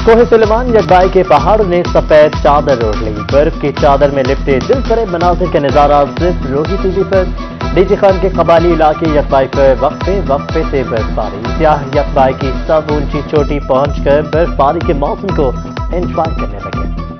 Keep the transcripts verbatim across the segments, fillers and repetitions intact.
کوہ سلیمان یکبائی کے پہاڑوں نے سفید چادر اوڑھ لی، برف کی چادر میں لپٹے دل فریب مناظر کے نظارہ صرف روہی ٹی وی پر۔ ڈی جی خان کے قبائلی علاقے یکبائی پر وقفے وقفے سے برف باری، سیاح یکبائی کی سب اونچی چوٹی پہنچ کر برف باری کے موسم کو انجوائے کرنے لگے۔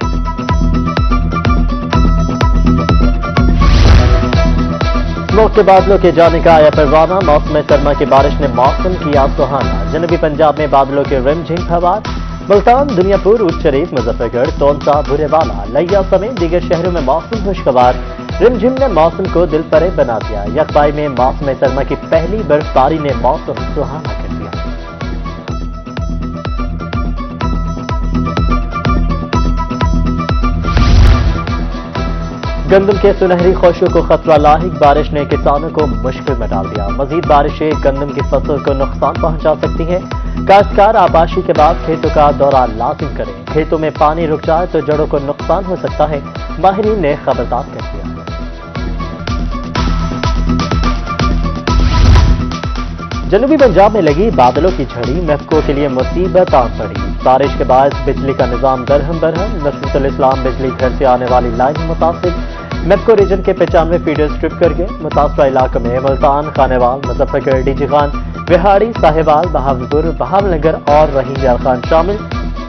اسموک کے بادلوں کے جانے کا آیا پروانہ، موسم سرما کی بارش نے موسم کیا سہانا، جنوبی پنجاب میں بادلوں کے رم جھم فوار، ملتان، دنیا پور، اونچ شریف، مظفر گڑھ، تونسا، بھورے والا، لیا سمیت دیگر شہروں میں موسم خوشگوار، رم جھم نے موسم کو دل فریب بنا دیا۔ یکبائی میں موسم سرما کی پہلی برف باری نے موسم سہانا کر دیا۔ گندم کے سنہری خوشوں کو خطرہ لاحق، بارش نے کسانوں کو مشکل میں ڈال دیا، مزید بارشیں گندم کی فصل کو نقصان پہنچا سکتی ہیں، کاشتکار آباشی کے بعد کھیتوں کا دورہ لازم کریں، کھیتوں میں پانی رک جائے تو جڑوں کو نقصان ہو سکتا ہے، ماہرین نے خبردار کر دیا۔ جنوبی پنجاب میں لگی بادلوں کی جھڑی، محققوں کے لیے مصیبت آن پڑی، بارش کے باعث بجلی کا نظام درہم برہم، نصرت الاسلام بجلی گھر سے آنے والی لائن متاثر، میپکو ریجن کے پچانوے فیڈر سٹرپ کر گئے، متاثرہ علاقوں میں Multan, Khanewal, Muzaffargarh, D G Khan, Vehari, Sahiwal, Bahawalpur, Bahawalnagar اور رحیم یار خان شامل۔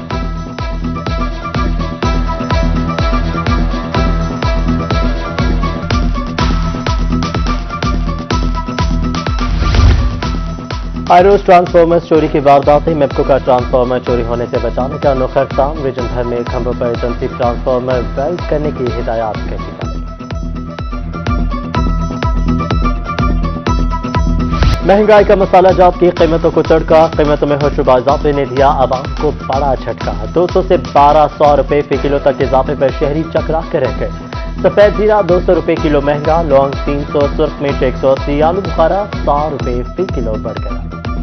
آئروس ٹرانسفارمر چوری کی وارداتیں، میپکو کا ٹرانسفارمر چوری ہونے سے بچانے کا انوکھا اقدام، ریجن بھر میں کھمبوں پر تنصیب ٹرانسفارمر ویلڈ کرنے کی ہدایات کر دی گئی۔ مہنگائی کا مسالہ جات کی قیمتوں کو چڑھکا، قیمتوں میں ہوشربا اضافے نے دیا عوام کو بڑا جھٹکا، دو سو سے بارہ سو روپے فی کلو تک اضافے پر شہری چکرا کے رہ گئے، سفید زیرہ دو سو روپے کلو مہنگا، لونگ تین سو، سرخ مرچ ایک سو اسی، آلو بخارا سو روپے فی کلو بڑھ گیا۔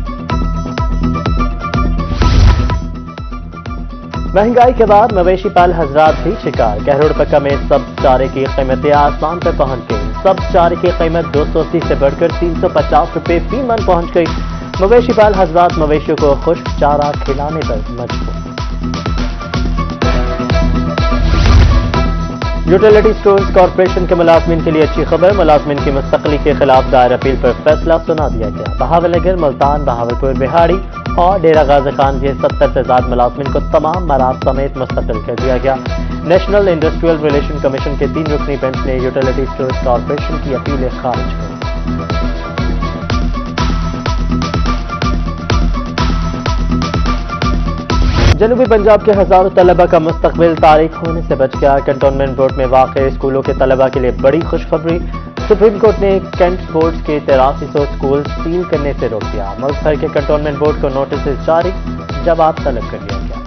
مہنگائی کے بعد مویشی پال حضرات بھی شکار، کہروڑ پکا میں سبز چارے کی قیمتیں آسمان پر پہنچ گئی، سبز چارے کی قیمت دو سو اسی سے بڑھ کر تین سو پچاس روپے فی من پہنچ گئی، مویشی پال حضرات مویشیوں کو خشک چارہ کھلانے پر مجبور۔ یوٹیلیٹی سٹورز کارپوریشن کے ملازمین کے لیے اچھی خبر، ملازمین کی مستقلی کے خلاف دائر اپیل پر فیصلہ سنا دیا گیا، بہاول نگر، ملتان، بہاولپور، بہاڑی اور ڈیرہ غازی خان کے ستر سے زائد ملازمین کو تمام مراد سمیت مستقل کر دیا گیا۔ نیشنل انڈسٹریل ریلیشن کمیشن کے تین رکنی بینچ نے یوٹیلیٹی سٹورز کارپوریشن کی اپیلیں خارج کر دی۔ جنوبی پنجاب کے ہزاروں طلبہ کا مستقبل تاریک ہونے سے بچ گیا، کنٹونمنٹ بورڈ میں واقع اسکولوں کے طلبہ کے لیے بڑی خوشخبری، سپریم کورٹ نے کینٹ بورڈ کے تراسی سو اسکول سیل کرنے سے روک دیا، ملک بھر کے کنٹونمنٹ بورڈ کو نوٹس جاری، جواب طلب کر لیا گیا۔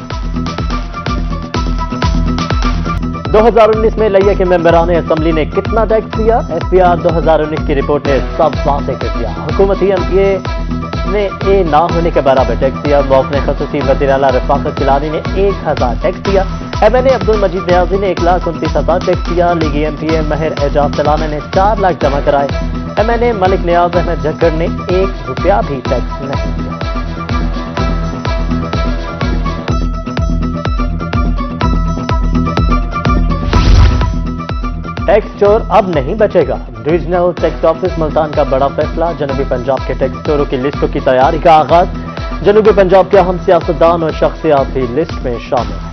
دو ہزار انیس میں لیا کے ممبران اسمبلی نے کتنا ٹیکس دیا، ایس پی آر دو ہزار انیس کی رپورٹ نے سب واضح کر دیا، حکومتی ایم پی اے نے اے نہ ہونے کے برابر ٹیکس دیا، موقع خصوصی وزیر اعلیٰ رفاقت کلانی نے ایک ہزار ٹیکس دیا، ایم این اے عبد المجید نیازی نے ایک لاکھ انتیس ہزار ٹیکس دیا، لیگی ایم پی اے مہر اعجاز سلانہ نے چار لاکھ جمع کرائے، M N A Malik Niaz Ahmed Jhakkar نے ایک روپیہ بھی ٹیکس نہیں دیا۔ ٹیکس چور اب نہیں بچے گا، ریجنل ٹیکس آفس ملتان کا بڑا فیصلہ، جنوبی پنجاب کے ٹیکس چوروں کی لسٹوں کی تیاری کا آغاز، جنوبی پنجاب کے اہم سیاستدان اور شخصیات بھی لسٹ میں شامل ہیں۔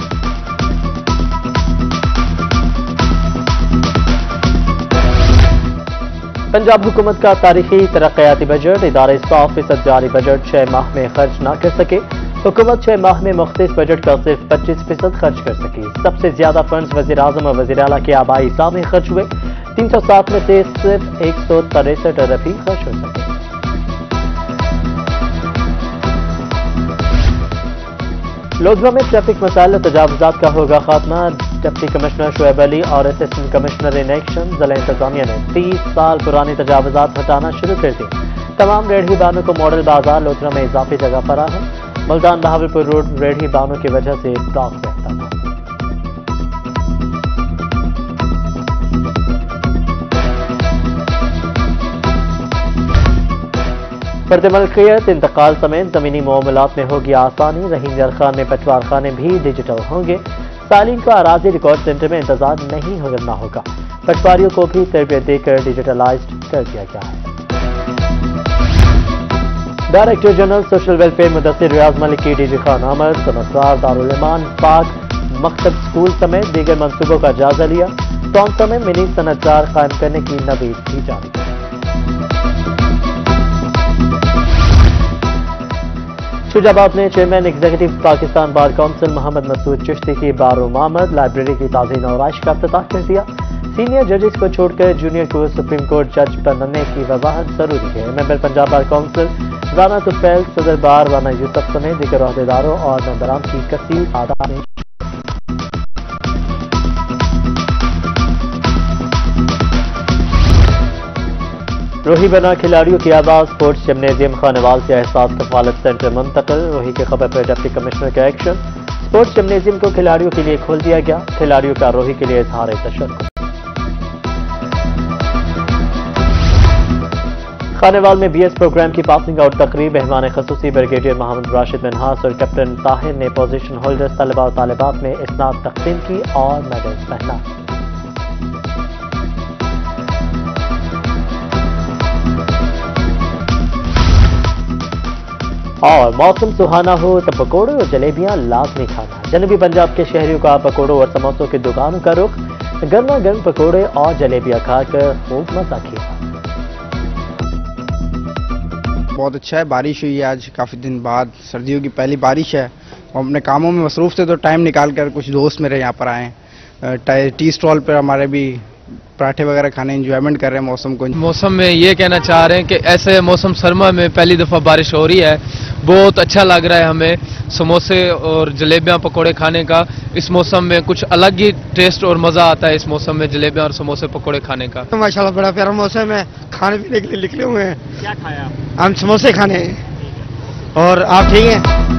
پنجاب حکومت کا تاریخی ترقیاتی بجٹ، ادارے سو فیصد جاری بجٹ چھ ماہ میں خرچ نہ کر سکے، حکومت چھ ماہ میں مختص بجٹ کا صرف پچیس فیصد خرچ کر سکی، سب سے زیادہ فنڈز وزیر اعظم اور وزیر اعلیٰ کے آبائی حساب میں خرچ ہوئے، تین سو سات میں سے صرف ایک سو تریسٹھ ارب ہی خرچ ہو سکے۔ لودھوا میں ٹریفک مسائل و تجاوزات کا ہوگا خاتمہ، ڈپٹی کمشنر شعیب علی اور اسسٹنٹ کمشنر ان ایکشن ضلع انتظامیہ نے تیس سال پرانی تجاوزات ہٹانا شروع کر دی، تمام ریڑھی بانوں کو ماڈل بازار لودھوا میں اضافی جگہ فراہم، ملتان بہاولپور روڈ ریڑھی بانوں کی وجہ سے بلاک رہتا تھا۔ فرد ملکیت انتقال سمیت زمینی معاملات میں ہوگی آسانی، رحیم خان میں پٹوار خانے بھی ڈیجیٹل ہوں گے، سالین کا اراضی ریکارڈ سینٹر میں انتظار نہیں کرنا ہوگا، پٹواریوں کو بھی تربیت دے کر ڈیجیٹلائزڈ کر دیا گیا ہے۔ Director general social welfare Mudassar Riaz Malik کی ڈی جی خان آمد، سنسرار دارالایمان پاک مکتب اسکول سمیت دیگر منصوبوں کا جائزہ لیا، ٹونسا میں منی صنعتکار قائم کرنے کی نوید کی جاری۔ شجاع آباد میں chairman executive Pakistan bar council Muhammad Masood Chishti کی بارو آمد، لائبریری کی تعزین اور آرائش کا افتتاح کر دیا۔ سینئر ججز کو چھوڑ کر جونیئر کو سپریم کورٹ جج بننے کی وضاحت ضروری ہے۔ Member Punjab bar council Rana Tufail, صدر بار رانا یوسف سمیت دیگر عہدیداروں اور ممبران کی کثیر تعداد میں روہی بنا کھلاڑیوں کی آواز، اسپورٹس جمنیزیم خانوال سے احساس کفالت سینٹر منتقل، روہی کی خبر پر ڈپٹی کمشنر کا ایکشن، اسپورٹس جمنیزیم کو کھلاڑیوں کے لیے کھول دیا گیا، کھلاڑیوں کا روہی کے لیے اظہار تشکر۔ خانوال میں بی ایس پروگرام کی پاسنگ آؤٹ تقریب، مہمان خصوصی بریگیڈیئر محمد راشد منہاس اور کیپٹن طاہر نے پوزیشن ہولڈرز طلباء و طالبات میں اسناد تقسیم کی اور میڈلز پہنا۔ اور موسم سہانا ہو تو پکوڑے اور جلیبیاں لازمی کھانا، جنوبی پنجاب کے شہریوں کا پکوڑوں اور سموسوں کی دکانوں کا رخ، گرما گرم پکوڑے اور جلیبیاں کھا کر خوب مزہ کیا۔ بہت اچھا ہے، بارش ہوئی ہے آج کافی دن بعد، سردیوں کی پہلی بارش ہے، ہم اپنے کاموں میں مصروف تھے تو ٹائم نکال کر کچھ دوست میرے یہاں پر آئے ہیں، ٹی اسٹال پر ہمارے بھی پراٹھے وغیرہ کھانے انجوائمنٹ کر رہے ہیں موسم کو۔ موسم میں یہ کہنا چاہ رہے ہیں کہ ایسے موسم سرما میں پہلی دفعہ بارش ہو رہی ہے، بہت اچھا لگ رہا ہے ہمیں، سموسے اور جلیبیاں پکوڑے کھانے کا اس موسم میں کچھ الگ ہی ٹیسٹ اور مزہ آتا ہے اس موسم میں جلیبیاں اور سموسے پکوڑے کھانے کا۔ ماشاءاللہ بڑا پیارا موسم ہے، کھانے پینے کے لیے نکلے ہوئے ہیں۔ کیا کھایا؟ ہم سموسے کھانے ہیں۔ اور آپ ٹھیک ہیں؟